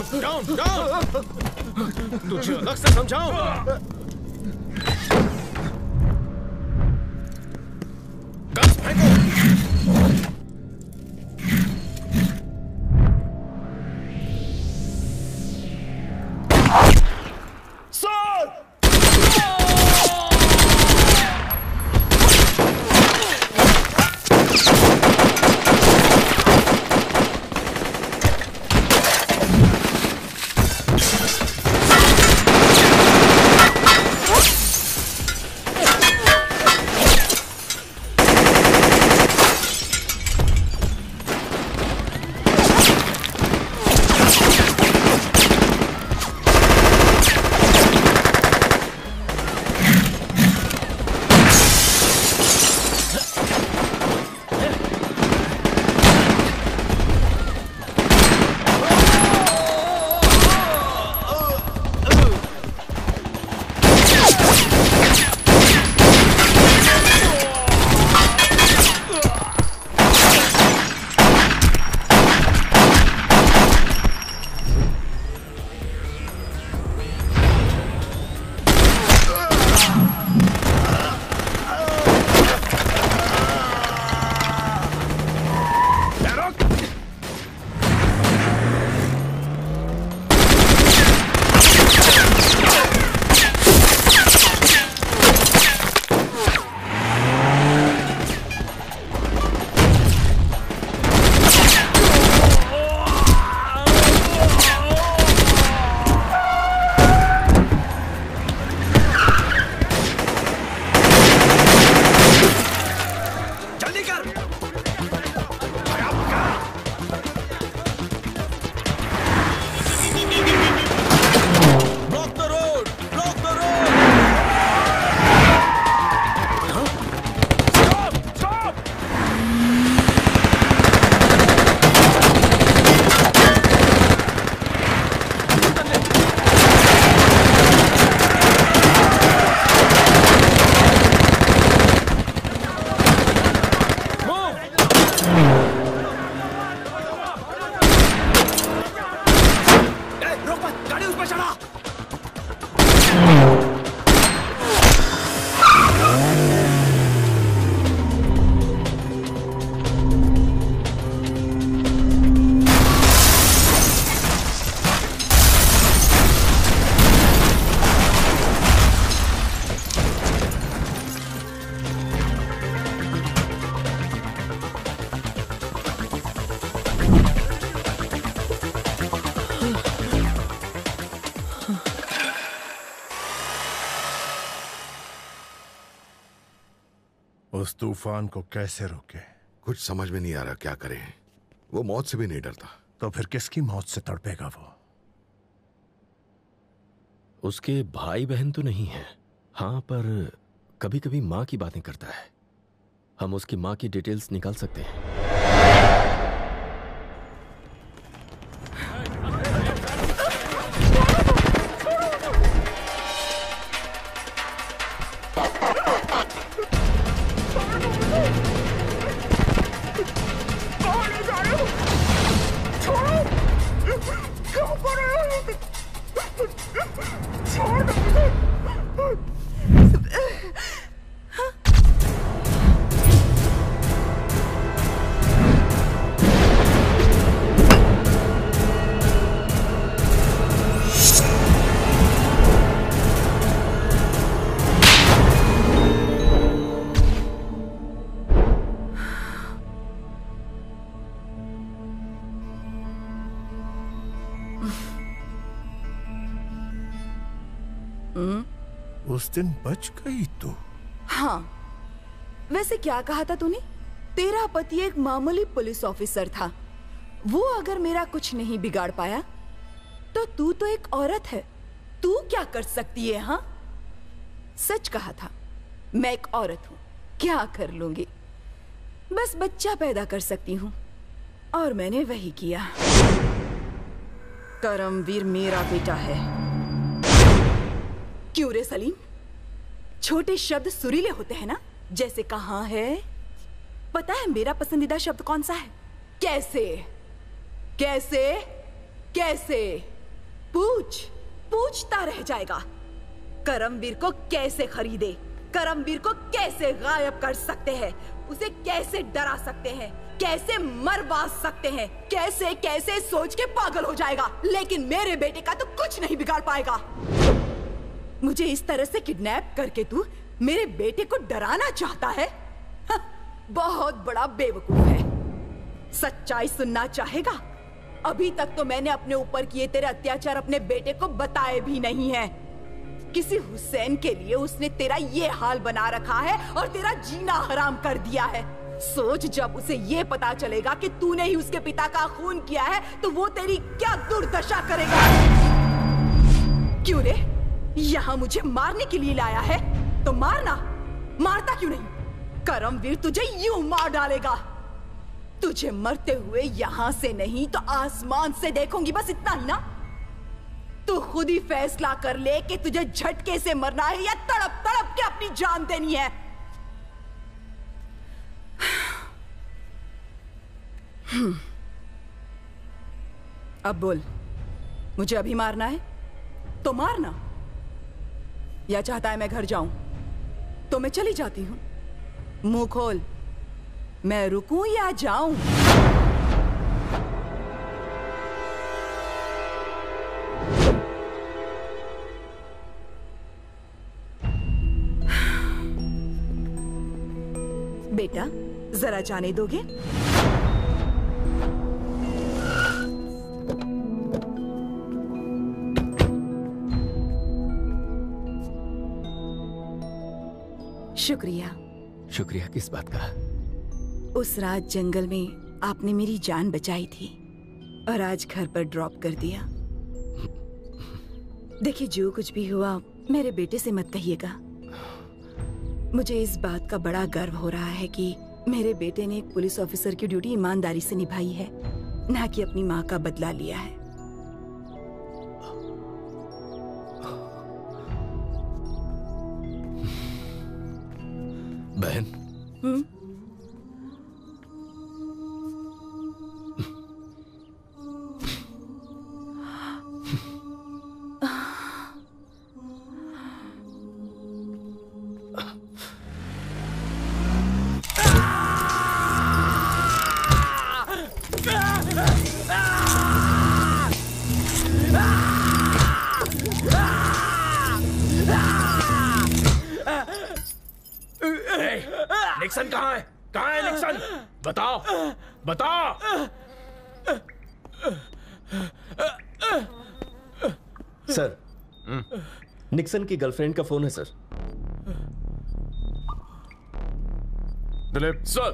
Down down, तुझे अलग से समझाऊं। गन्स फेंको। उस तूफान को कैसे रोके? कुछ समझ में नहीं आ रहा क्या करें। वो मौत से भी नहीं डरता। तो फिर किसकी मौत से तड़पेगा वो? उसके भाई बहन तो नहीं है, हाँ, पर कभी कभी माँ की बातें करता है। हम उसकी माँ की डिटेल्स निकाल सकते हैं। उस दिन बच गई तू। हाँ, वैसे क्या कहा था तूने? तेरा पति एक मामूली पुलिस ऑफिसर था। वो अगर मेरा कुछ नहीं बिगाड़ पाया तो तू तो एक औरत है, तू क्या कर सकती है? हाँ, सच कहा था। मैं एक औरत हूं, क्या कर लूंगी? बस बच्चा पैदा कर सकती हूं, और मैंने वही किया। करमवीर मेरा बेटा है। क्यों रे सलीम? छोटे शब्द सुरीले होते हैं ना, जैसे कहाँ है। पता है मेरा पसंदीदा शब्द कौन सा है? कैसे कैसे कैसे। पूछता रह जाएगा। करमवीर को कैसे खरीदे, करमवीर को कैसे गायब कर सकते हैं, उसे कैसे डरा सकते हैं, कैसे मरवा सकते हैं, कैसे कैसे सोच के पागल हो जाएगा। लेकिन मेरे बेटे का तो कुछ नहीं बिगाड़ पाएगा। मुझे इस तरह से किडनैप करके तू मेरे बेटे को डराना चाहता है? बहुत बड़ा बेवकूफ है। सच्चाई सुनना चाहेगा? अभी तक तो मैंने अपने ऊपर किए तेरे अत्याचार अपने बेटे को बताए भी नहीं है। किसी हुसैन के लिए उसने तेरा ये हाल बना रखा है और तेरा जीना हराम कर दिया है। सोच, जब उसे ये पता चलेगा कि तूने ही उसके पिता का खून किया है तो वो तेरी क्या दुर्दशा करेगा। क्यों रे, यहाँ मुझे मारने के लिए लाया है? तो मारना, मारता क्यों नहीं? करमवीर तुझे यूं मार डालेगा। तुझे मरते हुए यहाँ से नहीं तो आसमान से देखूंगी, बस इतना ही ना। तू खुद ही फैसला कर ले कि तुझे झटके से मरना है या तड़प तड़प के अपनी जान देनी है। अब बोल, मुझे अभी मारना है तो मारना, या चाहता है मैं घर जाऊं तो मैं चली जाती हूं। मुंह खोल, मैं रुकूं या जाऊं? बेटा, जरा जाने दोगे? शुक्रिया। शुक्रिया किस बात का? उस रात जंगल में आपने मेरी जान बचाई थी और आज घर पर ड्रॉप कर दिया। देखिए, जो कुछ भी हुआ मेरे बेटे से मत कहिएगा। मुझे इस बात का बड़ा गर्व हो रहा है कि मेरे बेटे ने एक पुलिस ऑफिसर की ड्यूटी ईमानदारी से निभाई है, ना कि अपनी माँ का बदला लिया है। बहन, निक्सन कहाँ है? कहाँ है निक्सन? बताओ, बताओ। सर, निक्सन की गर्लफ्रेंड का फोन है sir. Dilip sir.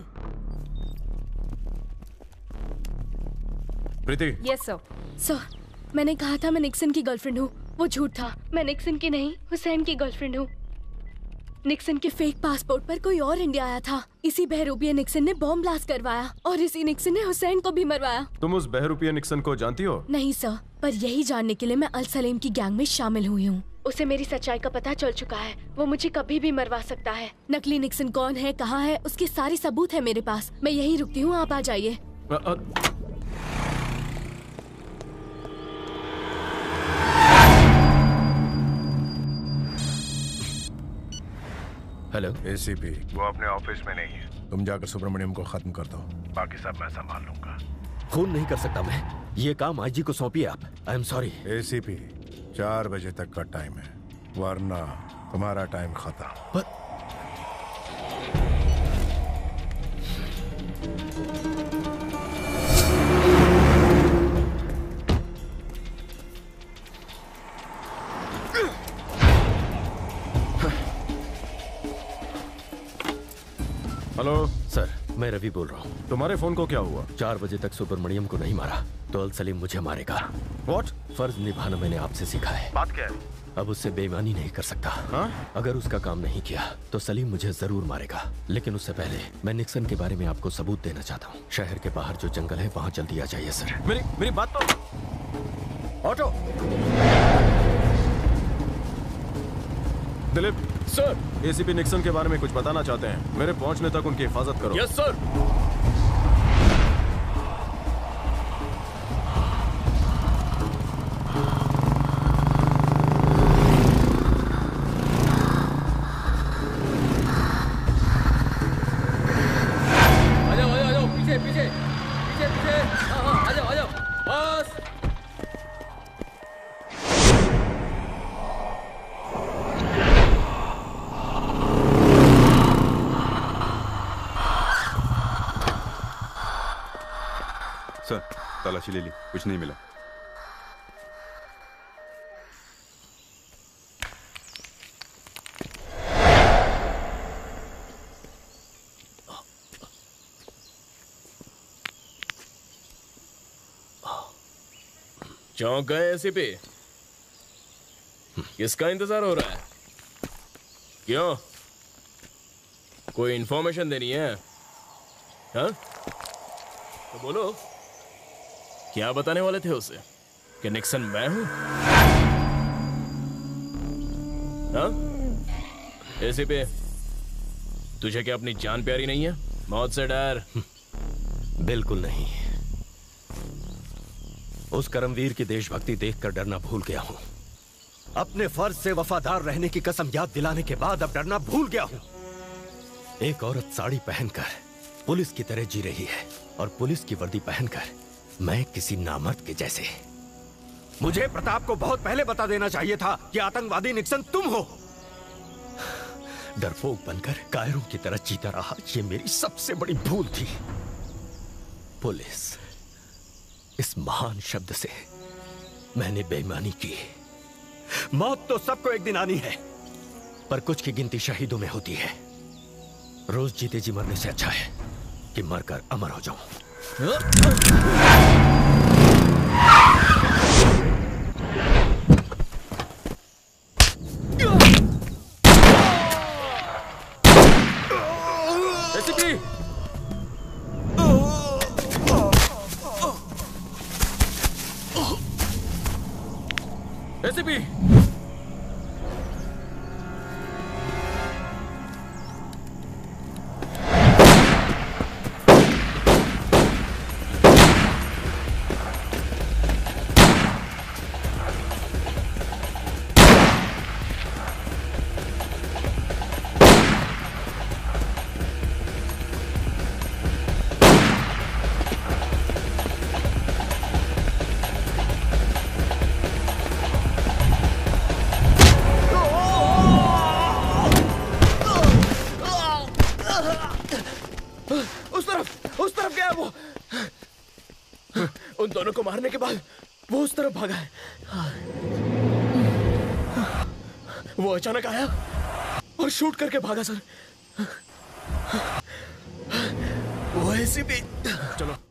Preeti. Yes sir. Sir, मैंने कहा था मैं निक्सन की गर्लफ्रेंड हूँ, वो झूठ था। मैं निक्सन की नहीं, हुसैन की गर्लफ्रेंड हूँ। निक्सन के फेक पासपोर्ट पर कोई और इंडिया आया था। इसी बहरूपिया निक्सन ने बॉम्ब ब्लास्ट करवाया और इसी निक्सन ने हुसैन को भी मरवाया। तुम उस बहरूपिया निक्सन को जानती हो? नहीं सर, पर यही जानने के लिए मैं अल सलेम की गैंग में शामिल हुई हूँ। उसे मेरी सच्चाई का पता चल चुका है। वो मुझे कभी भी मरवा सकता है। नकली निक्सन कौन है, कहाँ है, उसके सारे सबूत है मेरे पास। मैं यही रुकती हूँ, आप आ जाइए। हेलो एसीपी, वो अपने ऑफिस में नहीं है। तुम जाकर सुब्रमण्यम को खत्म कर दो, बाकी सब मैं संभाल लूंगा। फोन नहीं कर सकता मैं, ये काम आईजी को सौंपिए आप। I am sorry. एसीपी, 4 बजे तक का टाइम है, वरना तुम्हारा टाइम खत्म। हेलो सर, मैं रवि बोल रहा हूँ। तुम्हारे फोन को क्या हुआ? 4 बजे तक सुब्रमण्यम को नहीं मारा तो अल सलीम मुझे मारेगा। What? फर्ज निभाना मैंने आपसे सीखा है। बात क्या है? अब उससे बेईमानी नहीं कर सकता। अगर उसका काम नहीं किया तो सलीम मुझे जरूर मारेगा। लेकिन उससे पहले मैं निक्सन के बारे में आपको सबूत देना चाहता हूँ। शहर के बाहर जो जंगल है वहाँ जल्दी आ जाइए सर। मेरी बात तो। Auto. Dilip sir, ACP Nixon के बारे में कुछ बताना चाहते हैं। मेरे पहुंचने तक उनकी हिफाजत करो। Yes sir. तलाशी ले ली, कुछ नहीं मिला। चौंक गए एसीपी? किसका इंतजार हो रहा है? क्यों? कोई इंफॉर्मेशन देनी है? हाँ? तो बोलो, क्या बताने वाले थे उसे? कि निक्सन मैं हूं? हाँ? एसीपी, तुझे क्या अपनी जान प्यारी नहीं है? मौत से डर? बिल्कुल नहीं। उस करमवीर की देशभक्ति देखकर डरना भूल गया हूं। अपने फर्ज से वफादार रहने की कसम याद दिलाने के बाद अब डरना भूल गया हूं। एक औरत साड़ी पहनकर पुलिस की तरह जी रही है और पुलिस की वर्दी पहनकर मैं किसी नामर्द के जैसे। मुझे प्रताप को बहुत पहले बता देना चाहिए था कि आतंकवादी निक्सन तुम हो। डरपोक बनकर कायरों की तरह जीता रहा, ये मेरी सबसे बड़ी भूल थी। पुलिस, इस महान शब्द से मैंने बेईमानी की। मौत तो सबको एक दिन आनी है, पर कुछ की गिनती शहीदों में होती है। रोज जीते जी मरने से अच्छा है कि मरकर अमर हो जाऊं। एसीपी! एसीपी! उस तरफ गया वो। उन दोनों को मारने के बाद वो उस तरफ भागा है। वो अचानक आया और शूट करके भागा सर। वो एसीपी। चलो